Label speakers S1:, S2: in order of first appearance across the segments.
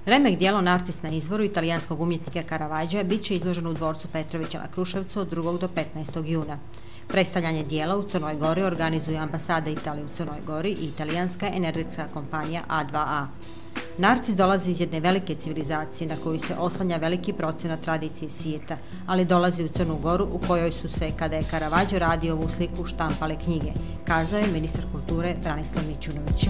S1: Remek djelo Narcis na izvoru italijanskog umjetnika Caravaggea bit će izloženo u dvorcu Petrovića na Kruševcu od 2. do 15. juna. Predstavljanje dijela u Crnoj Gori organizuje ambasada Italije u Crnoj Gori i italijanska energetska kompanija A2A. Narcis dolazi iz jedne velike civilizacije na koju se oslanja veliki procenat tradicije svijeta, ali dolazi u Crnu Goru u kojoj su se, kada je Caravaggio radio ovu sliku, štampale knjige, kazao je ministar kulture Branislav Mićunović.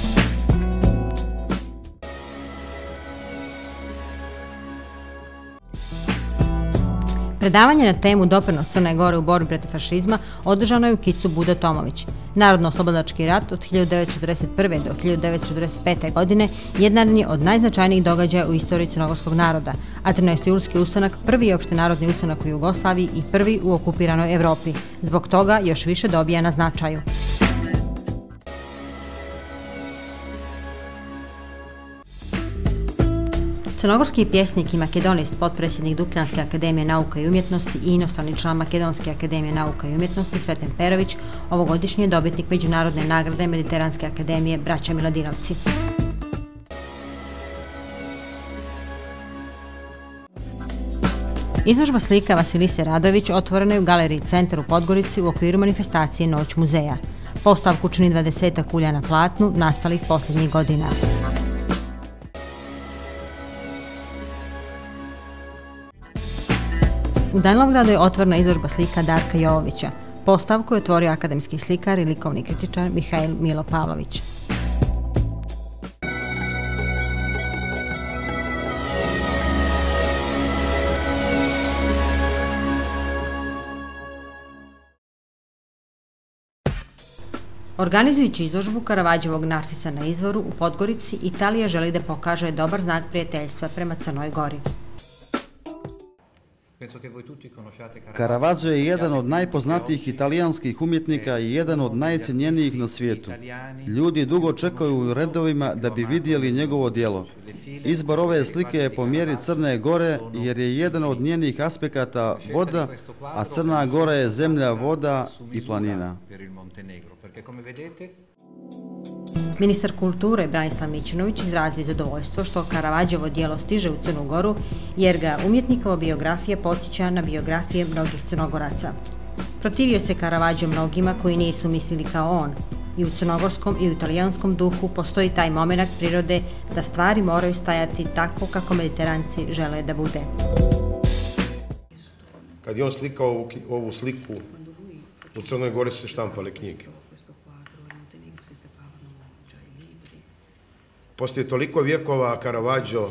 S1: Predavanje na temu Doprinos Crne Gore u borbi protiv fašizma održano je u kicu Budo Tomović. Narodno-oslobodilački rat od 1941. do 1945. godine jedan je od najznačajnijih događaja u istoriji crnogorskog naroda, a 13. julski ustanak prvi je opštenarodni ustanak u Jugoslaviji i prvi u okupiranoj Evropi. Zbog toga još više dobija na značaju. Crnogorski pjesnik i makedonist, potpredsjednik Dukljanske akademije nauka i umjetnosti i inostrani član Makedonske akademije nauka i umjetnosti Sreten Perović ovogodišnji je dobitnik međunarodne nagrade Mediteranske akademije Braća Miladinovci. Izložba slika Vasilise Radojević otvorena je u galeriji Centar u Podgorici u okviru manifestacije Noć muzeja. Postavku čini 20 ulja na platnu nastalih posljednjih godina. U Danilovgradu je otvorena izložba slika Darka Jovovića. Postavku je otvorio akademski slikar i likovni kritičar Mihail Milo Pavlović. Organizujući izložbu Caravaggevog Narcisa na izvoru u Podgorici, Italija želi da pokaže dobar znak prijateljstva prema Crnoj Gori.
S2: Caravaggio je jedan od najpoznatijih italijanskih umjetnika i jedan od najcijenjenijih na svijetu. Ljudi dugo čekaju u redovima da bi vidjeli njegovo djelo. Izbor ove slike je po mjeri Crne Gore jer je jedan od njenih aspekata voda, a Crna Gora je zemlja, voda i planina.
S1: Ministar kulture Branislav Mićunović izrazio zadovoljstvo što Caravaggiovo djelo stiže u Crnu Goru jer ga umjetnikova biografija podsjeća na biografije mnogih Crnogoraca. Protivio se Caravaggio mnogima koji nisu mislili kao on. I u crnogorskom i u italijanskom duhu postoji taj momenat prirode da stvari moraju stajati tako kako Mediteranci žele da bude.
S3: Kad je on slikao ovu sliku, u Crnoj Gori su se štampale knjige. Poslije toliko vjekova Caravaggio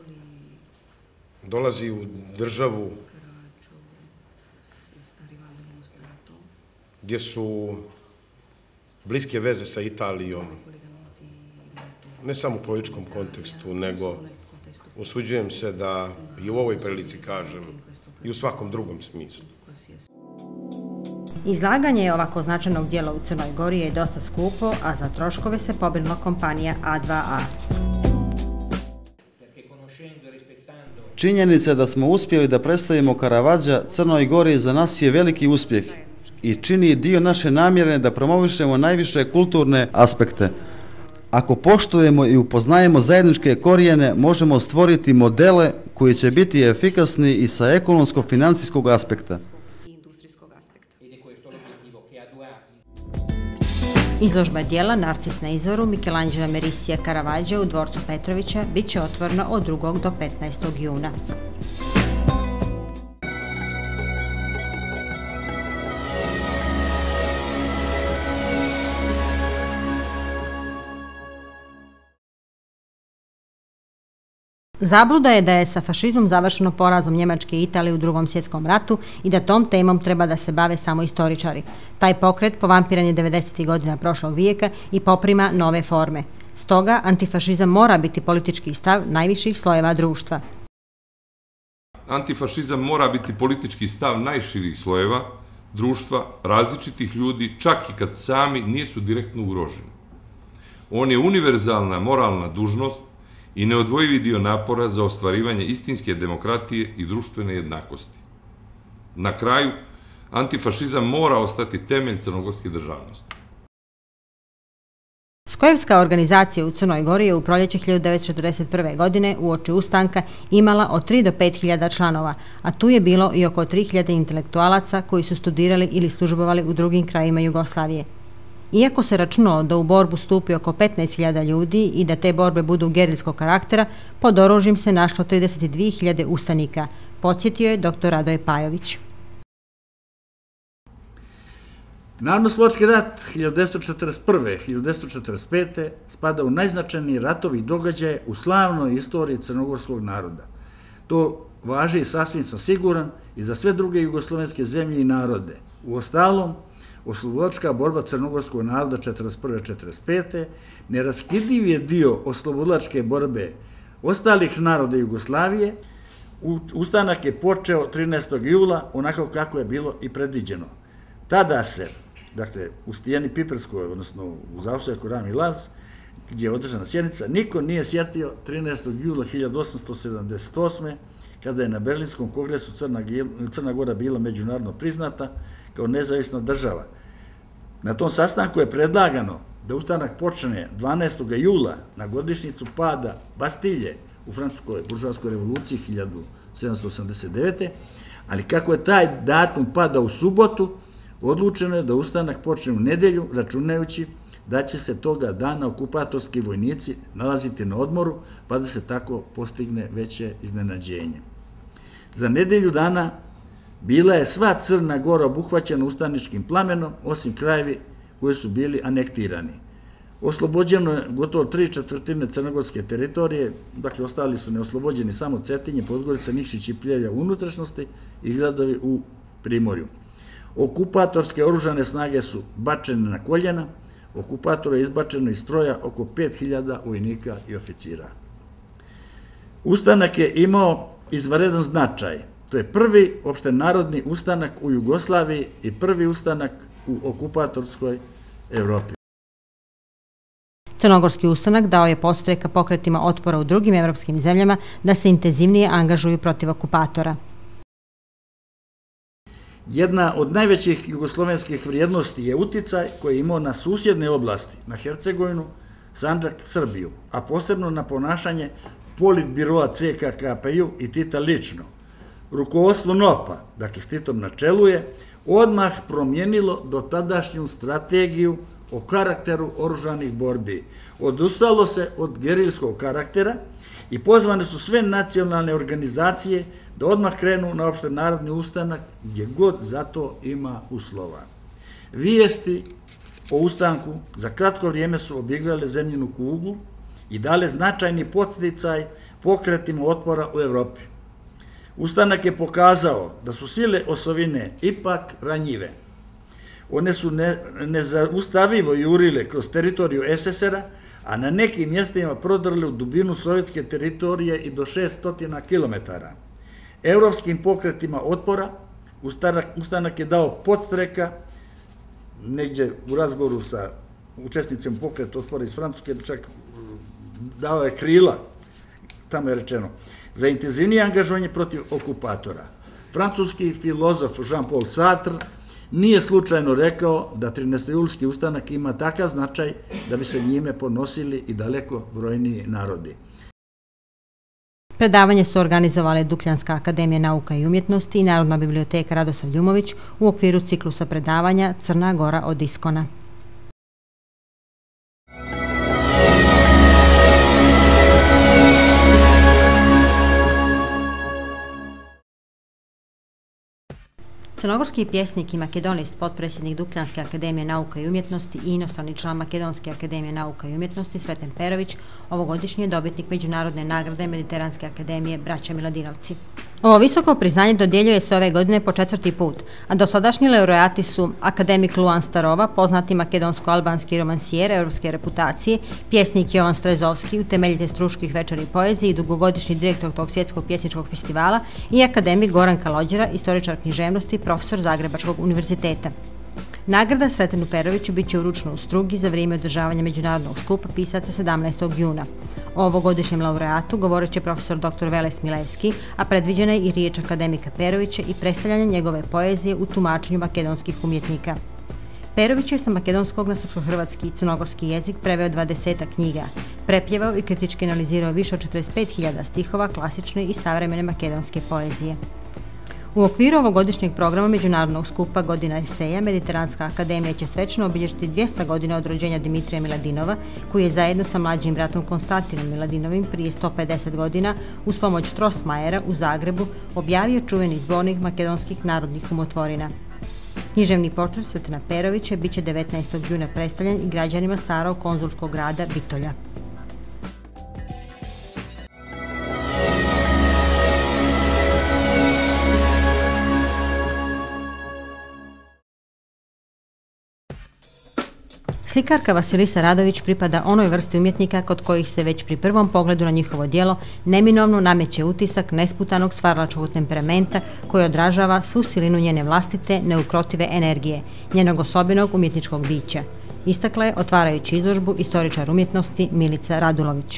S3: dolazi u državu gdje su bliske veze sa Italijom, ne samo u političkom kontekstu, nego usuđujem se da i u ovoj prilici kažem i u svakom drugom smislu.
S1: Izlaganje ovako značajnog djela u Crnoj Gori je dosta skupo, a za troškove se pobrinula kompanija A2A.
S2: Činjenica da smo uspjeli da predstavimo Caravaggea Crnoj Gori za nas je veliki uspjeh i čini dio naše namjere da promovišemo najviše kulturne aspekte. Ako poštujemo i upoznajemo zajedničke korijene, možemo stvoriti modele koji će biti efikasni i sa ekonomsko-financijskog aspekta.
S1: Izložba djela Narcis na izvoru Michelangela Merissija Caravaggea u dvorcu Petrovića bit će otvorena od 2. do 15. juna. Zabluda je da je sa fašizmom završeno porazom Njemačke i Italije u Drugom svjetskom ratu i da tom temom treba da se bave samo istoričari. Taj pokret povampiran je 90. godina prošlog vijeka i poprima nove forme. Stoga, antifašizam mora biti politički stav najviših slojeva društva.
S4: Antifašizam mora biti politički stav najširih slojeva društva, različitih ljudi, čak i kad sami nisu direktno ugroženi. On je univerzalna moralna dužnost i neodvojivi dio napora za ostvarivanje istinske demokratije i društvene jednakosti. Na kraju, antifašizam mora ostati temelj crnogorske državnosti.
S1: Skojevska organizacija u Crnoj Gori je u proljeće 1941. godine uoči ustanka imala od 3 do 5 hiljada članova, a tu je bilo i oko 3.000 intelektualaca koji su studirali ili službovali u drugim krajima Jugoslavije. Iako se računalo da u borbu stupi oko 15.000 ljudi i da te borbe budu gerilskog karaktera, pod oružjem se našlo 32.000 ustanika, podsjetio je dr. Radoje Pajović.
S5: Narodnooslobodilački rat 1941-1945. spada u najznačajniji ratovi i događaje u slavnoj istoriji crnogorskog naroda. To važi i sasvim sam siguran i za sve druge jugoslovenske zemlje i narode. Uostalom, oslobodilačka borba crnogorskog naroda 1941-1945. neraskidiv je dio oslobodilačke borbe ostalih naroda Jugoslavije. Ustanak je počeo 13. jula onako kako je bilo i predviđeno. Tada se, dakle, u Stijeni Piperskoj, odnosno u Zaošćajku Rami Laz, gdje je održana sjednica, niko nije sjetio 13. jula 1878. kada je na Berlinskom kongresu Crna Gora bila međunarodno priznata kao nezavisna država. Na tom sastanku je predlagano da ustanak počne 12. jula na godišnjicu pada Bastilje u francuskoj buržoaskoj revoluciji 1789. Ali kako je taj datum pada u subotu, odlučeno je da ustanak počne u nedelju, računajući da će se toga dana okupatorski vojnici nalaziti na odmoru, pa da se tako postigne veće iznenađenje. Za nedelju dana bila je sva Crna Gora obuhvaćena ustaničkim plamenom, osim krajevi koji su bili anektirani. Oslobođeno je gotovo 3/4 crnogorske teritorije, dakle ostali su neoslobođeni samo Cetinje, Podgorica, Nikšić i Pljevlja u unutrašnjosti i gradovi u Primorju. Okupatorske oružane snage su bačene na koljena, okupatora je izbačeno iz stroja oko 5.000 vojnika i oficira. Ustanak je imao izvanredan značaj. To je prvi opštenarodni ustanak u Jugoslaviji i prvi ustanak u okupatorskoj Evropi.
S1: Crnogorski ustanak dao je podstrek pokretima otpora u drugim evropskim zemljama da se intenzivnije angažuju protiv okupatora.
S5: Jedna od najvećih jugoslovenskih vrijednosti je uticaj koji je imao na susjedne oblasti, na Hercegovinu, Sandžak, Srbiju, a posebno na ponašanje politbiroa CKKP-u i Tita lično. Rukovodstvo NOP-a, dakle s Titom na čelu je, odmah promijenilo dotadašnju strategiju o karakteru oružanih borbi. Odustalo se od gerilskog karaktera i pozvane su sve nacionalne organizacije da odmah krenu na opštenarodni ustanak gdje god za to ima uslova. Vijesti o ustanku za kratko vrijeme su obigrale zemljinu kuglu i dale značajni podsticaj pokretima otpora u Evropi. Ustanak je pokazao da su sile osovine ipak ranjive. One su nezaustavivo jurile kroz teritoriju SSR-a, a na nekim mjestima prodrle u dubinu sovjetske teritorije i do 600 kilometara. Evropskim pokretima otpora ustanak je dao podstreka, negdje u razgovoru sa učesnicima pokreta otpora iz Francuske, čak dao je krila, tamo je rečeno, za intenzivnije angažovanje protiv okupatora. Francuski filozof Jean-Paul Sartre nije slučajno rekao da 13. ustanak ima takav značaj da bi se njime ponosili i daleko brojniji narodi.
S1: Predavanje su organizovale Dukljanska akademija nauka i umjetnosti i Narodna biblioteka Radosav Ljumović u okviru ciklusa predavanja Crna Gora od Iskona. Crnogorski pjesnik i makedonist, potpredsjednik Dukljanske akademije nauka i umjetnosti i inostrani član Makedonske akademije nauka i umjetnosti Sreten Perović ovogodišnji je dobitnik međunarodne nagrade Mediteranske akademije Braća Miladinovci. Ovo visoko priznanje dodjeljuje se ove godine po 4. put, a dosadašnji laureati su akademik Luan Starova, poznati makedonsko-albanski romansijer evropske reputacije, pjesnik Jovan Strezovski, utemeljitelj Struških večeri poezije i dugogodišnji direktor tog svjetskog pjesničkog festivala i akademik Goran Kalođera, istoričar književnosti, profesor Zagrebačkog univerziteta. Nagrada Sretenu Peroviću biće uručena u Strugi za vrijeme održavanja međunarodnog skupa pisaca 17. juna. O ovogodišnjem laureatu govorit će profesor dr. Veles Milevski, a predviđena je i riječ akademika Perovića i predstavljanje njegove poezije u tumačenju makedonskih umjetnika. Perović je sa makedonskog na srpsko-hrvatski i crnogorski jezik preveo 20 knjiga, prepjevao i kritički analizirao više od 45.000 stihova klasične i savremene makedonske poezije. U okviru ovogodišnjeg programa Međunarodnog skupa Godina eseja, Mediteranska akademija će svečano obilježiti 200 godina od rođenja Dimitrija Miladinova, koji je zajedno sa mlađim bratom Konstantinom Miladinovim prije 150 godina uz pomoć Trosmajera u Zagrebu objavio čuveni zbornik makedonskih narodnih umotvorina. Književni portret Sretena Perovića biće 19. juna predstavljen i građanima starog konzulskog grada Bitolja. Slikarka Vasilisa Radović pripada onoj vrsti umjetnika kod kojih se već pri prvom pogledu na njihovo djelo neminovno nameće utisak nesputanog stvaralačkog temperamenta koji odražava svu silinu njene vlastite, neukrotive energije, njenog osobenog umjetničkog bića. Istakla je otvarajući izložbu istoričar umjetnosti Milica Radulović.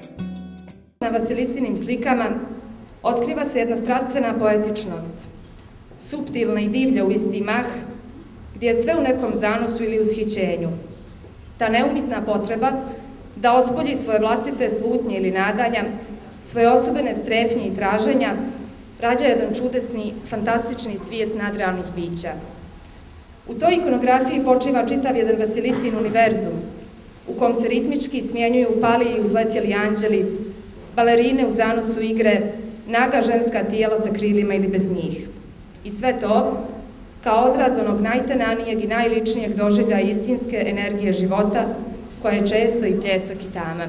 S6: Na Vasilisinim slikama otkriva se jedna strastvena poetičnost, suptilna i divlja u isti mah, gdje je sve u nekom zanosu ili ushićenju. Ta neumitna potreba da ospolji svoje vlastite slutnje ili nadanja, svoje osobene strepnje i traženja, rađa jedan čudesni, fantastični svijet nadrealnih bića. U toj ikonografiji počiva čitav jedan Vasilisin univerzum, u kom se ritmički smjenjuju pali i uzletjeli anđeli, balerine u zanosu igre, naga ženska tijela sa krilima ili bez njih. I sve to kao odraz onog najtenanijeg i najličnijeg doživlja istinske energije života, koja je često i pljesak i tama.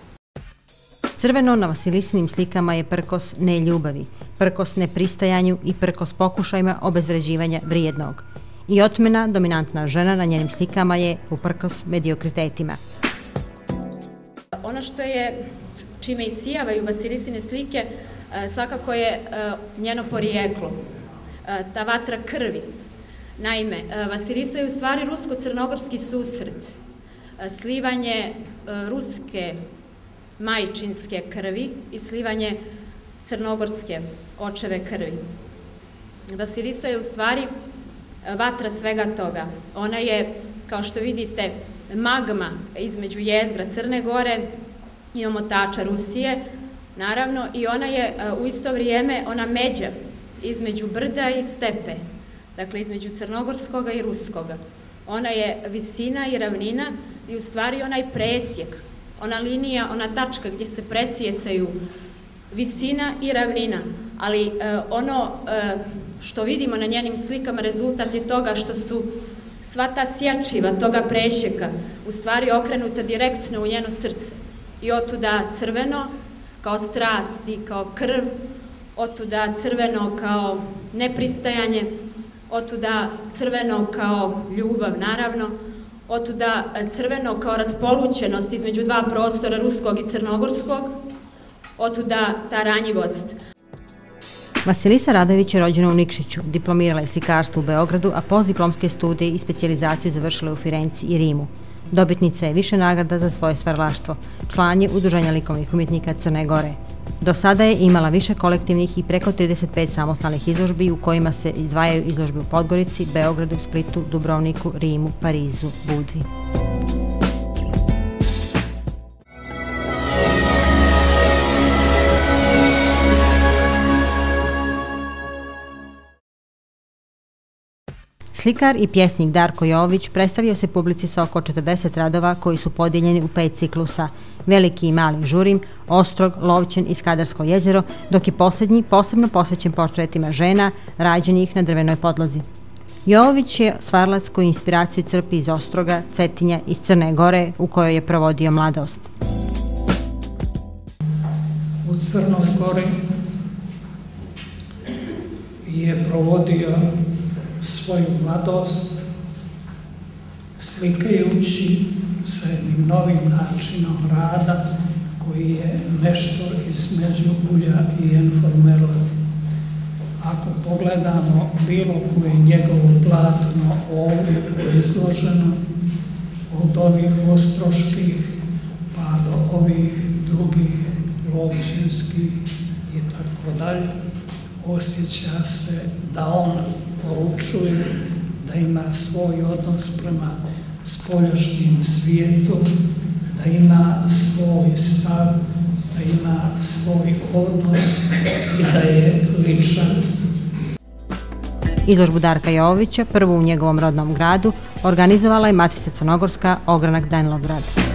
S1: Crveno na Vasilisinim slikama je prkos neljubavi, prkos nepristajanju i prkos pokušajima obezvređivanja vrijednog. I otmena, dominantna žena na njenim slikama je uprkos mediokritetima.
S7: Ono što je, čime isijavaju Vasilisine slike, svakako je njeno porijeklo, ta vatra krvi. Naime, Vasilisa je u stvari rusko-crnogorski susret, slivanje ruske majčinske krvi i slivanje crnogorske očeve krvi. Vasilisa je u stvari vatra svega toga. Ona je, kao što vidite, magma između jezgra Crne Gore i omotača Rusije, naravno, i ona je u isto vrijeme ona međa između brda i stepe, dakle između crnogorskoga i ruskoga. Ona je visina i ravnina i u stvari onaj presjek, ona linija, ona tačka gdje se presjecaju visina i ravnina, ali ono što vidimo na njenim slikama rezultat je toga što su sva ta sječiva toga presjeka u stvari okrenuta direktno u njeno srce i otuda crveno kao strast i kao krv, otuda crveno kao nepristajanje, otuda crveno kao ljubav, naravno, otuda crveno kao raspolućenost između dva prostora, ruskog i crnogorskog, otuda ta ranjivost.
S1: Vasilisa Radović je rođena u Nikšiću, diplomirala je slikarstvo u Beogradu, a postdiplomske studije i specijalizaciju završila u Firenci i Rimu. Dobitnica je više nagrada za svoje stvaralaštvo, član je Udruženja likovnih umjetnika Crne Gore. Do sada je imala više kolektivnih i preko 35 samostalnih izložbi u kojima se izdvajaju izložbe u Podgorici, Beogradu, Splitu, Dubrovniku, Rimu, Parizu, Budvi. Slikar i pjesnik Darko Jovović predstavio se publici sa oko 40 radova koji su podijeljeni u 5 ciklusa: Veliki i mali Žurim, Ostrog, Lovćen i Skadarsko jezero, dok je posljednji posebno posvećen portretima žena rađenih na drvenoj podlozi. Jovović je stvaralac koji inspiraciju crpi iz Ostroga, Cetinja i Crne Gore u kojoj je provodio mladost.
S8: U Crnoj Gori je provodio svoju mladost slikajući sa jednim novim načinom rada koji je nešto između ulja i enformela. Ako pogledamo bilo koje njegovo platno ovdje koje je izloženo od ovih ostroških pa do ovih drugih lovćinskih i tako dalje, osjeća se da on poručuje da ima svoj odnos prema spoljašnjem svijetu, da ima svoj stav, da ima svoj odnos i da je ličan.
S1: Izložbu Darka Jovovića, prvu u njegovom rodnom gradu, organizovala je Matica Crnogorska Ogranak Danilovgrad.